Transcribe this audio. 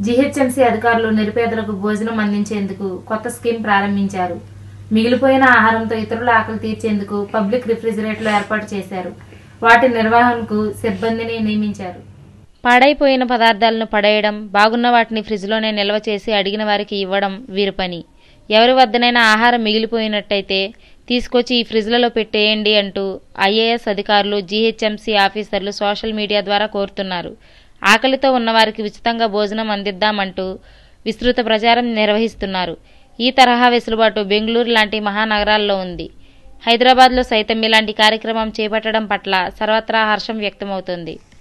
GHMC అధికారులు నిరుపేదలకు భోజనం అందించేందుకు కొత్త స్కీమ్ ప్రారంభించారు. మిగిలిపోయిన ఆహారంతో ఇతరుల ఆకలి తీర్చేందుకు పబ్లిక్ రిఫ్రిజిరేటర్లు ఏర్పాటు చేశారు. వాటి నిర్వహణకు సిబ్బందిని నియమించారు. పాడైపోయిన పదార్థాలను పడేయడం, బాగున్న వాటిని ఫ్రిడ్జ్లోనే నిల్వ చేసి అడిగిన వారికి ఇవ్వడం వీరి పని. ఎవరి వద్దనైనా ఆహారం మిగిలిపోయినట్టయితే తీసుకొచ్చి ఈ ఫ్రిడ్జ్లలో పెట్టేయండి అంటూ ఐఏఎస్ అధికారులు, జీహెచ్ఎంసీ ఆఫీసర్లు సోషల్ మీడియా ద్వారా కోరుతున్నారు. ఆకలితో ఉన్నవారికి ఉచితంగా భోజనం అందిద్దామంటూ విస్తృత ప్రచారం నిర్వహిస్తున్నారు. ఈ తరహా వెసులుబాటు బెంగళూరు లాంటి మహానగరాల్లో ఉంది. హైదరాబాద్లో సైతం ఇలాంటి కార్యక్రమం చేపట్టడం పట్ల సర్వత్రా హర్షం వ్యక్తమవుతోంది.